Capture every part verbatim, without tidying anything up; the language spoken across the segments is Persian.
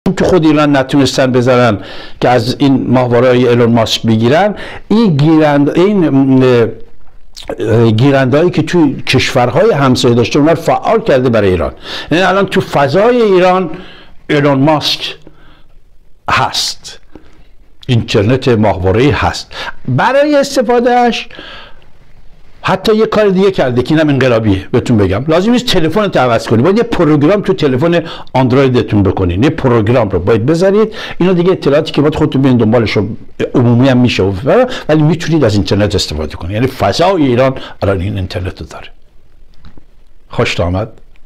تو خود ایران نتونستن بذارن که از این ماهواره‌های ایلون ماسک بگیرن، این گیرند این گیرندهایی که تو کشورهای همسایه داشته اونها فعال کرده برای ایران. یعنی الان تو فضای ایران ایلون ماسک هست، اینترنت ماهواره‌ای هست. برای استفادهش حتی یه کار دیگه کرده که اینم انقلابیه بهتون بگم. لازم نیست تلفنت عوض کنید، باید یه پروگرام تو تلفن اندرویدتون بکنید، یه پروگرام رو باید بذارید. اینا دیگه اطلاعاتی که باید خودتون برید دنبالش، عمومی هم میشه ولی میتونید از اینترنت استفاده کنید. یعنی فضای ایران الان این اینترنت رو داره. خوش آمد.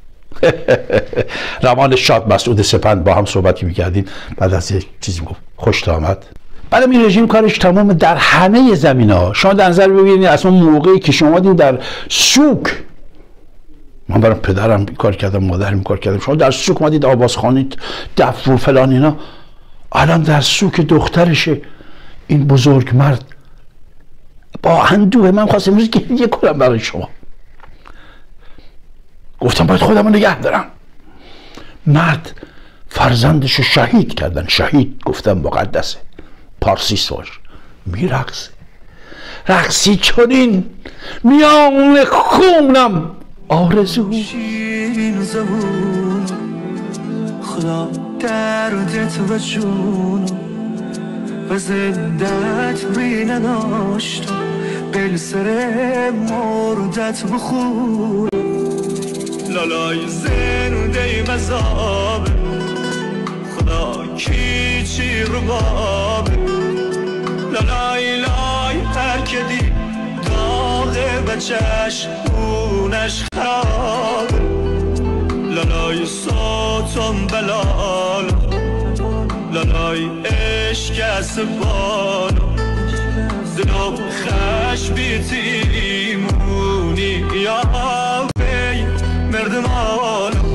روان شاد مسعود سپند با هم صحبتی میکردیم، بعد از یه چیزی گفت خوش آمد. بعد این رژیم کارش تمام در همه زمینه‌ها. شما در نظر ببینید اصلا موقعی که شما دیدین در سوک، من برای پدرم کار کردم، مادرم کار کردم، شما در سوک اومدید آوازخوانی دف و فلان اینا، الان در سوک دخترشه این بزرگ مرد با اندوه. من خواستم امروز گریه کنم برای شما، گفتم باید خودم رو نگه دارم. مرد فرزندشو شهید کردن، شهید گفتم مقدسه، پارسی سوش میرقصه، رقصی چنین میان خونم آرزو. شیرین زبون خدا دردت و جون و زندت بی نداشت، بل سر مردت بخون لالای زنده مذاب خدا کی چی رو باب لالای لای هر که دی داغه و چشمونش خراب لالای ساتم بلال لالای عشق از بالو دلو خش بیتی مونی یا بی مردمانو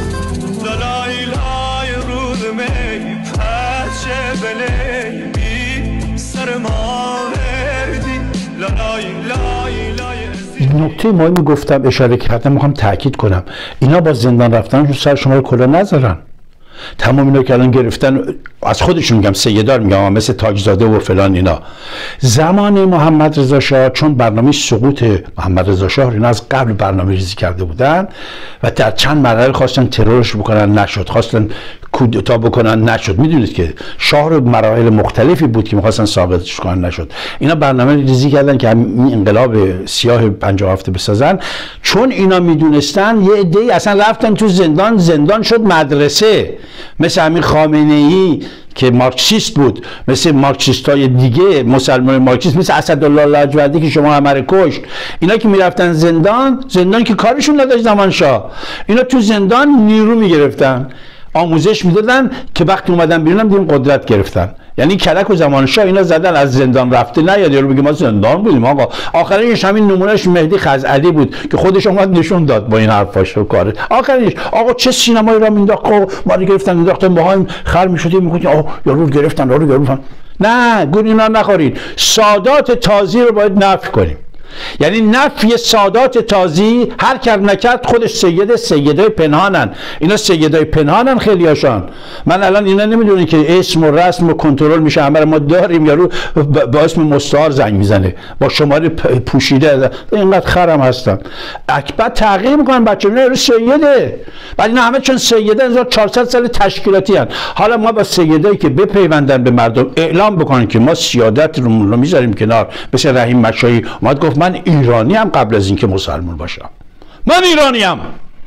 لالای لای رود می پرچه بلی بی سر ما وردی لالای لای لای. نکته مهمی گفتم اشاره کردم، میخوام تاکید کنم اینا با زندان رفتن سر شما رو کلا نذارن. تمام اینا که الان گرفتن از خودشون میگم، سیدار میگم، مثل تاجزاده و فلان اینا، زمان محمد رضا شاه چون برنامه سقوط محمد رضا شاه اینا از قبل برنامه ریزی کرده بودن و در چند مرحله خواستن ترورش بکنن نشد، خواستن کودتا بکنن نشد. میدونید که شاه رو مراحل مختلفی بود که میخواستن ساقطش کنن نشد. اینا برنامه ریزی کردن که این انقلاب سیاه پنجاه هفته بسازن. چون اینا میدونستن یه عده‌ای اصلا رفتن تو زندان، زندان شد مدرسه، مثل همین خامنه ای که مارکسیست بود، مثل مارکسیستای دیگه مسلمان مارکسیست، مثل اسدالله لاجوردی که شما همه رو کشت. اینا که میرفتن زندان، زندان که کارشون نداشت زمان شاه، اینا تو زندان نیرو میگرفتن، آموزش میدادن که وقتی اومدن بیرون هم دیدیم قدرت گرفتن. یعنی کلک و زمان شاه اینا زدن از زندان رفته نیاد یارو بگه ما زندان بودیم آقا. آخرینش همین نمونهش مهدی خزعلی بود که خودش اومد نشون داد با این حرفاش و کاره. آخرینش آقا چه سینمایی را مینداخت، ما رو گرفتن انداختن باهایم خر میشدیم میگفتیم آقا یارو گرفتن یارو گرفتن. نه گول اینا نخورید. سادات تازی رو باید نفی کنیم. یعنی نفی سادات تازی هر کار نکرد خودش سید سیدای پنهانن. اینا سیدای پنهانن خیلیاشان. من الان اینا نمیدونن که اسم و رسم و کنترل میشه، همه ما داریم. یارو با اسم مستعار زنگ میزنه با شماره پوشیده، اینقدر خرم هستن. اکبر تغییر میکنن بچه اینا، یارو سیده، ولی نه همه چون سیده هزار و چهارصد سال تشکیلاتی هن. حالا ما با سیدایی که بپیوندن به مردم اعلام بکنن که ما سیادت رو میذاریم کنار، مثل رحیم مشایی اومد گفت من ایرانی هم قبل از اینکه مسلمان باشم، من ایرانی ام،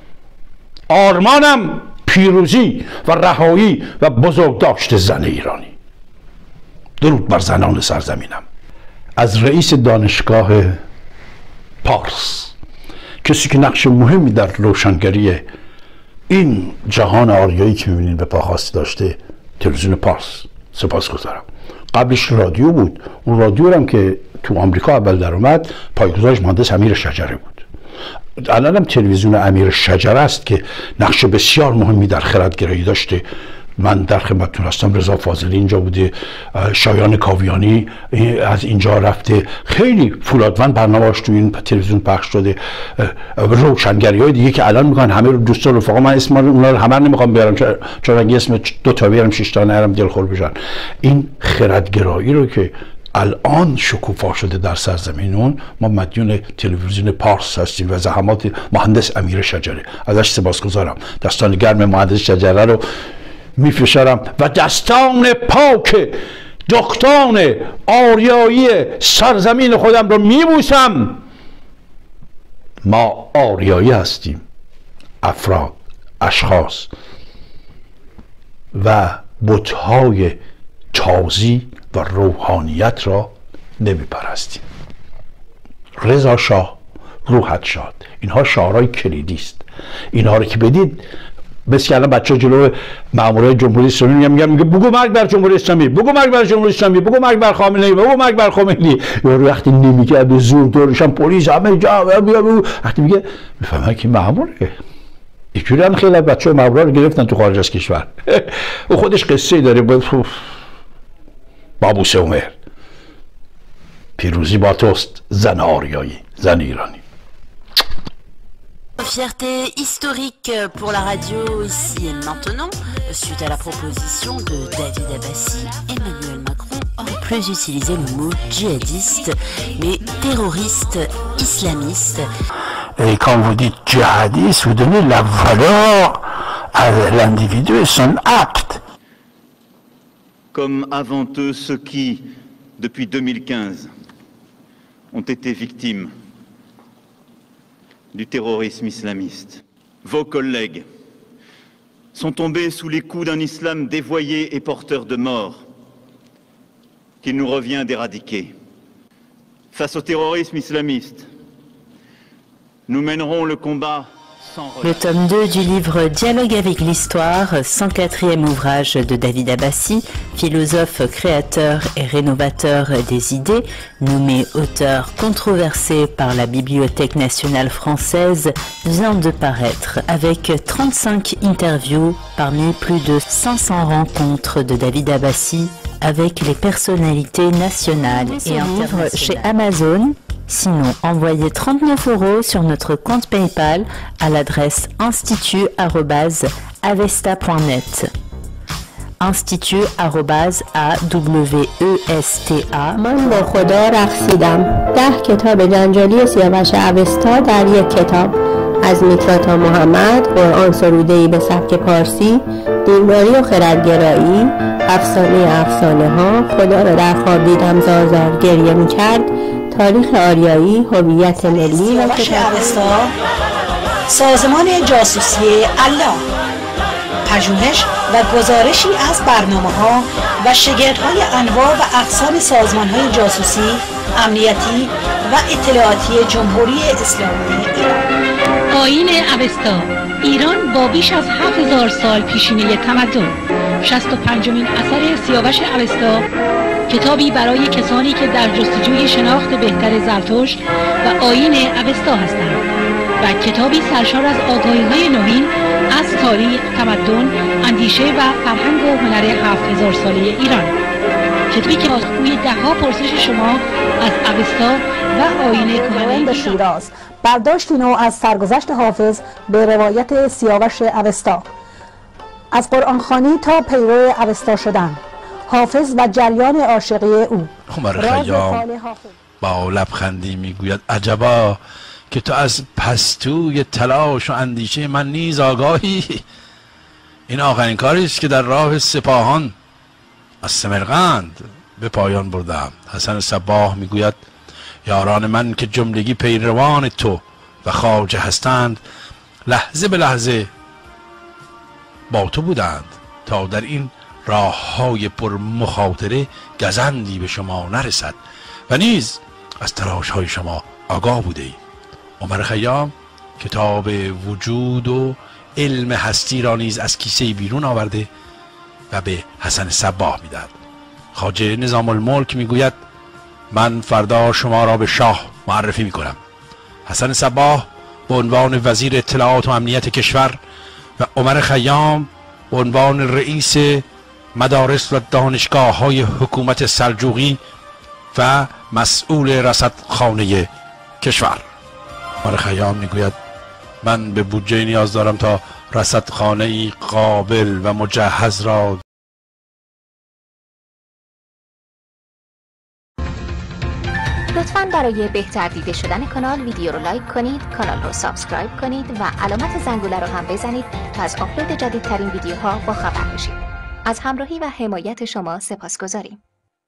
آرمانم پیروزی و رهایی و بزرگداشت زن ایرانی. درود بر زنان سرزمینم. از رئیس دانشگاه پارس، کسی که نقش مهمی در روشنگری این جهان آریایی که میبینید به پا خاسته داشته، تلویزیون پارس، سپاسگزارم. قبلش رادیو بود، اون رادیو هم که تو آمریکا اول در اومد پایه‌گذارش مهندس امیر شجره بود. الان هم تلویزیون امیر شجره است که نقش بسیار مهمی در خردگرایی داشته من در خدمتتون هستم، رضا فاضلی اینجا بوده، شایان کاویانی از اینجا رفته، خیلی فولادوند برنامه‌اش تو این تلویزیون پخش شده، روشنگری‌های دیگه که الان میگن همه دوستان رفقا، من اسم اونا رو همه نمیخوام بیارم چون اگه اسم دو تا بیارم شش تا نرم دلخور بشن. این خردگرایی رو که الان شکوفا شده در سرزمینون، ما مدیون تلویزیون پارس هستیم و زحمات مهندس امیر شجره، ازش سپاسگزارم. دستان گرم مهندس شجره رو میفشارم و دستان پاک دختان آریایی سرزمین خودم رو میبوسم. ما آریایی هستیم، افراد، اشخاص و بت‌های تازی و روحانیت را نمیپرستیم. رضا شاه روحت شاد، اینها شعارهای کلیدی است. اینها رو که بدید بس که الان بچه ها جلو مامورای جمهوری اسلامی میگن میگه بگو مرگ بر جمهوری اسلامی، بگو مرگ بر جمهوری اسلامی، بگو مرگ بر خامنه ای، بگو مرگ بر خمینی. یارو وقتی نمیگه به زور دورشم پلیس همه جا وقتی میگه میفهمن که ماموره. اینجوری هم خیلی بچه‌ها مامورا رو گرفتن تو خارج از کشور. او خودش قصه داره با بابوس عمر. پیروزی با توست زن آریایی، زن ایرانی. Fierté historique pour la radio ici et maintenant, suite à la proposition de David Abbassi, Emmanuel Macron aurait plus utilisé le mot djihadiste, mais terroriste islamiste. Et quand vous dites djihadiste, vous donnez la valeur à l'individu et son acte. Comme avant eux ceux qui, depuis deux mille quinze, ont été victimes du terrorisme islamiste. Vos collègues sont tombés sous les coups d'un islam dévoyé et porteur de mort qu'il nous revient d'éradiquer. Face au terrorisme islamiste, nous mènerons le combat sans relâche. Le tome deux du livre Dialogue avec l'histoire, cent quatrième ouvrage de David Abbassi, philosophe créateur et rénovateur des idées, nommé auteur controversé par la Bibliothèque nationale française, vient de paraître avec trente-cinq interviews parmi plus de cinq cents rencontres de David Abbassi avec les personnalités nationales et internationales. Chez Amazon. Sinon, envoyez trente-neuf euros sur notre compte PayPal à l'adresse institut arobase avesta point net. institut arobase awesta. من با خدا رقصیدم. ده کتاب جنجالی سیاوش اوستا در یک کتاب، از میترا تا محمد، قرآن سروده‌ای به سبک پارسی، دینداری و خردگرایی، افسانه افسانه ها، خدا را در خواب دیدم زار زار گریه میکرد، تاریخ آریایی، هویت ملی و کتاب اوستا، سازمان جاسوسی الله، پژوهش و گزارشی از برنامه‌ها و شگردهای انواع و اقسام سازمان‌های جاسوسی، امنیتی و اطلاعاتی جمهوری اسلامی ایران. آیین اوستا، ایران با بیش از هفت هزار سال پیشینه تمدن. شصت و پنجمین اثر سیاوش اوستا، کتابی برای کسانی که در جستجوی شناخت بهتر زرتشت و آیین اوستا هستند و کتابی سرشار از آگاهی‌های نوین از تاریخ، تمدن، اندیشه و فرهنگ و هنر هفت هزار ساله ایران. کتابی که پاسخگوی ده‌ها پرسش شما از اوستا و آیین کهنه شیراز، برداشتی نو از سرگذشت حافظ به روایت سیاوش اوستا، از قرآنخوانی تا پیرو اوستا شدن، حافظ و جریان عاشقی او. عمر خیام با لبخندی میگوید عجبا که تو از پستوی تلاش و اندیشه من نیز آگاهی. این آخرین کاری است که در راه سپاهان از سمرقند به پایان بردم. حسن صباح میگوید یاران من که جملگی پیروان تو و خواجه هستند، لحظه به لحظه با تو بودند تا در این راه های پر مخاطره گزندی به شما نرسد و نیز از تلاش های شما آگاه بوده ای. عمر خیام کتاب وجود و علم هستی را نیز از کیسه بیرون آورده و به حسن صباح میدهد. خواجه نظام الملک میگوید من فردا شما را به شاه معرفی میکنم. حسن صباح به عنوان وزیر اطلاعات و امنیت کشور و عمر خیام به عنوان رئیس مدارس و دانشگاه های حکومت سلجوقی و مسئول رصدخانه کشور. آقای خیام میگوید من به بودجه نیاز دارم تا رصدخانه‌ای قابل و مجهز را. لطفاً برای بهتر دیده شدن کانال ویدیو رو لایک کنید، کانال رو سابسکرایب کنید و علامت زنگوله رو هم بزنید تا از آپلود جدیدترین ویدیوها با خبر بشید. از همراهی و حمایت شما سپاسگزاریم.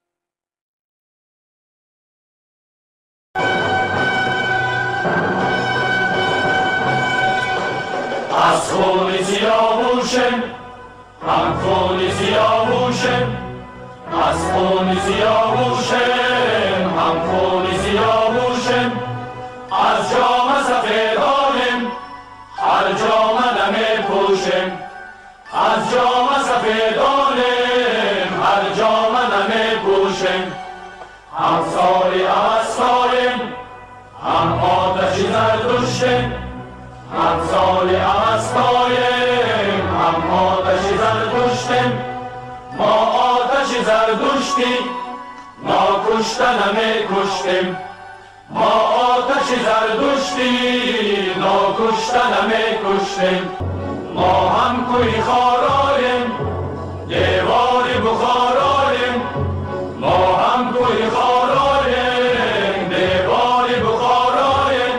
از خون سیاوشم، هم خون سیاوشم، از خون سیاوشم، هم خون سیاوشم، از جام سفیدانم، هر جام نمی پوشم، از جام سفیدانم، هر جام نمی پوشم، هم ساری اوستایم، هم آتشی زردشتم، هم سالی اوستایم، هم آتشی زردشتم، ما آتشی زردشتی ناکشته نمی کشتیم، ما آتشی زردشتی ناکشته نمی کشتیم، ما هم کوی خارایم دیواری بخارایم، ما هم کوی خارایم دیواری بخارایم،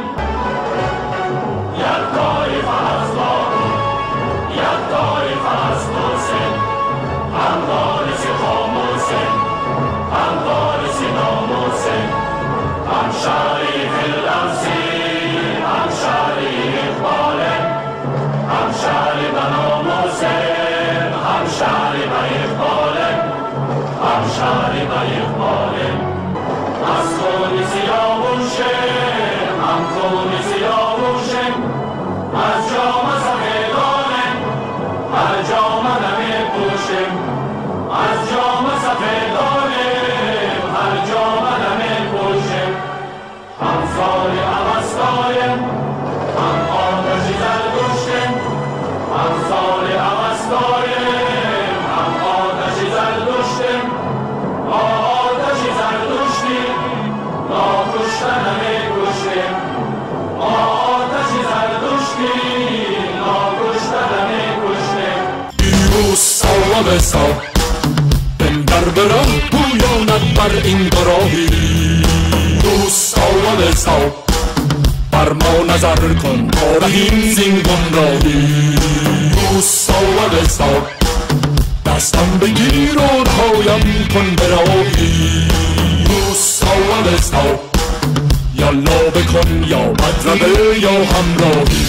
یک طایف از باقی یک طایف از دوسن، هم وارث خاموسن، هم وارث ناموسن، هم شریف الدوسی، هم شریف اقبالن، هم شریف ناموسن، هم شریف اقبالن، هم شریف اقبالن، از خون سیاوشم، هم خون سیاوشم، از جام سفیدانم، هر جام نمی پوشم، از جام سفیدانم، هر جام نمی پوشم، هم سالی اوستایم، هم آتشی زردشتم، هم سالی اوستایم، هم آتشی زردشتم، ما آتشی زردشتی ناکشته نمی کشتیم، ما آتشی زردشتی ناکشته نمی کشتیم. پیروز اوستا بندر براه پویاند بر این گراهی، دوست اوستا بر ما نظر کن تا رهیم زین گمراهی، دوست اوستا دستم بگیر و پایم کن به راهی، دوست اوستا یالا بکن یا مطربه یا همراهی،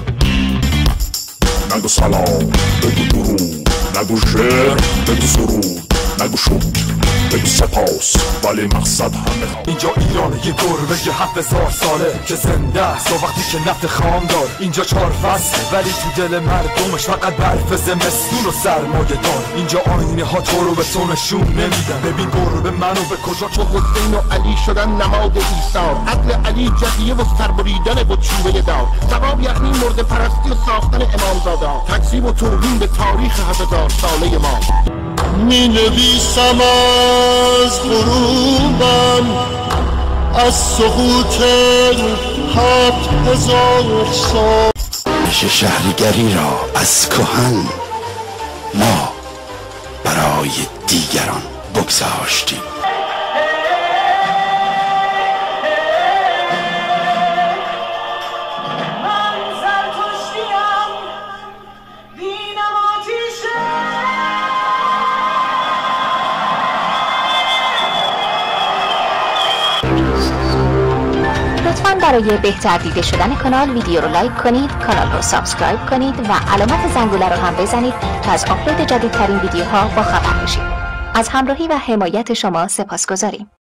نگو سلام بگو درود، نگو شعر بگو سرود، نگو شکر بگو سپاس ولی مقصد همه ها. اینجا ایران یه گربه یه هفت هزار ساله که زنده است تا وقتی که نفت خام دار. اینجا چهار فصل ولی تو دل مردمش فقط برف زمستون و سرمایه دار. اینجا آینه ها تو رو به تو نشون نمیدن. ببین گربه منو به کجا، چون حسین و علی شدن نماد ایثار، عدل علی جزیه و سربریدن با چوبه دار، ثواب یعنی مرد پرستی و ساختن امامزادا، تکذیب و توهین به تاریخ هزار ساله ما. می نویسم از غروبم، از سقوط هفت هزار سال. نش شهریگری را از کهن ما برای دیگران بگذاشتیم. لطفاً برای بهتر دیده شدن کانال ویدیو رو لایک کنید، کانال رو سابسکرایب کنید و علامت زنگوله رو هم بزنید تا از آپلود جدیدترین ویدیوها با خبر بشید. از همراهی و حمایت شما سپاسگزاریم.